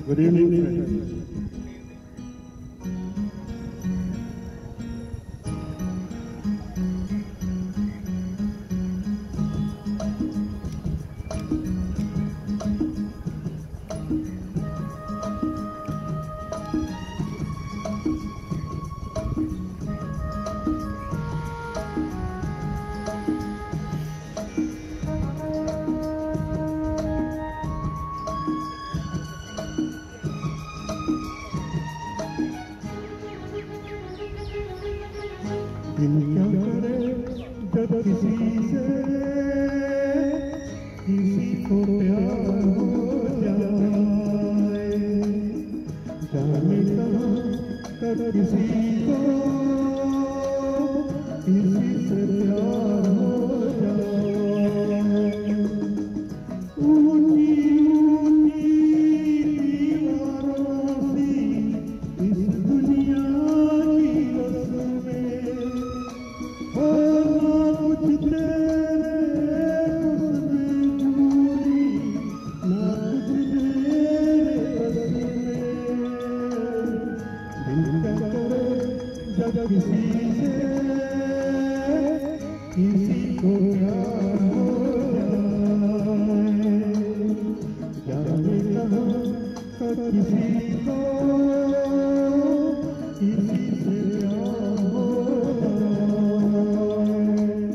Good evening, friends. दिल क्या करे जब किसी से किसी को प्यार हो जाए, जाने कहाँ कब किसी को किसी से प्यार हो जाए। ऊंची ऊंची दीवारों सी इस दुनिया की रस्में हो ना कुछ तेरे उसमें दूरी, ना कुछ मेरे बस में। दिल क्या करे जब किसी से किसी को प्यार हो जाए, जाने कहाँ कब किसी को किसी से प्यार हो जाए।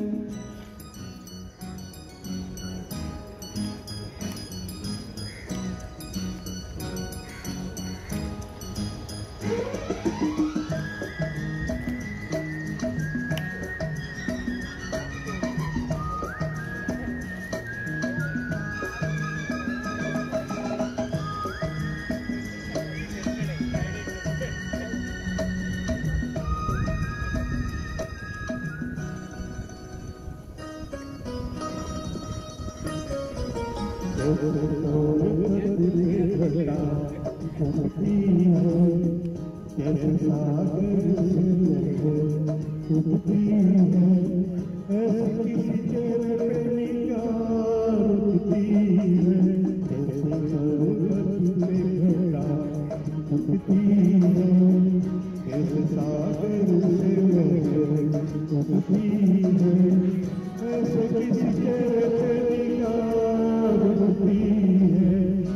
कैसे सागर से उठती है, ऐसे किसी चेहरे पे निगाह रुकती है, कैसे पर्वत पे घटा उठती है, कैसे सागर से उठती है, ऐसे किसी चेहरे पे निगाह रुकती है।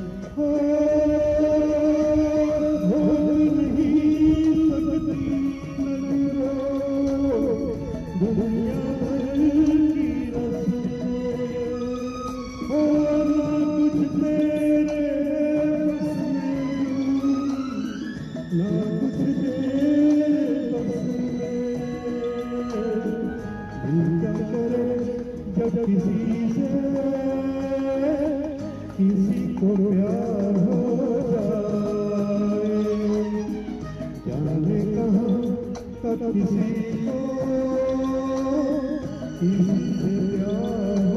दुनिया भर की रस्में हो ना कुछ तेरे बस में, ना कुछ मेरे बस में। दिल क्या करे जब किसी से किसी को प्यार हो जाए, जाने कहाँ कब किसी को किसी से प्यार हो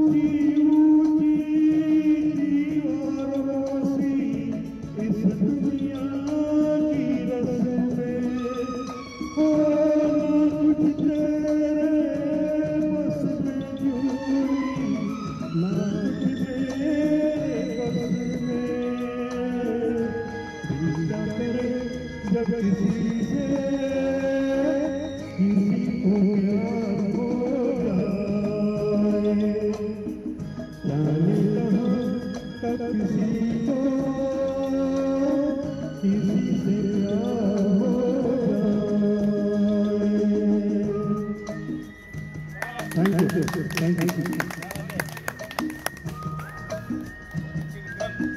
Thank you.